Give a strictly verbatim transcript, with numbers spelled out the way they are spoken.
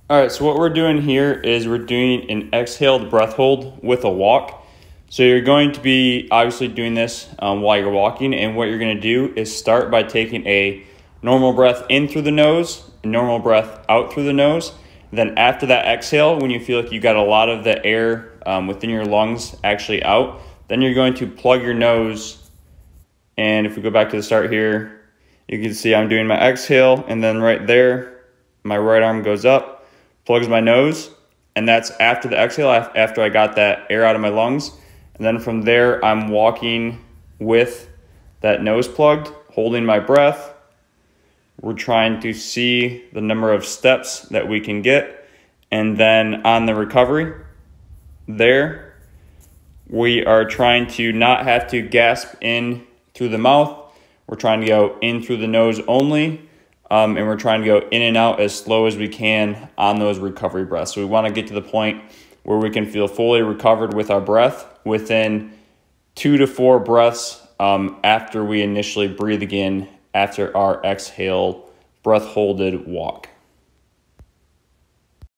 All right, so what we're doing here is we're doing an exhaled breath hold with a walk. So you're going to be obviously doing this um, while you're walking, and what you're going to do is start by taking a normal breath in through the nose, a normal breath out through the nose. Then after that exhale, when you feel like you got a lot of the air um, within your lungs actually out, then you're going to plug your nose. And if we go back to the start here, you can see I'm doing my exhale, and then right there, my right arm goes up, plugs my nose, and that's after the exhale, after I got that air out of my lungs. And then from there, I'm walking with that nose plugged, holding my breath. We're trying to see the number of steps that we can get. And then on the recovery, there, we are trying to not have to gasp in through the mouth. We're trying to go in through the nose only. Um, and we're trying to go in and out as slow as we can on those recovery breaths. So we want to get to the point where we can feel fully recovered with our breath within two to four breaths um, after we initially breathe again after our exhale breath holded walk.